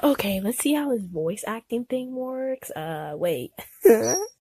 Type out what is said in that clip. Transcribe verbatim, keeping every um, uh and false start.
okay, let's see how his voice acting thing works. Uh, wait.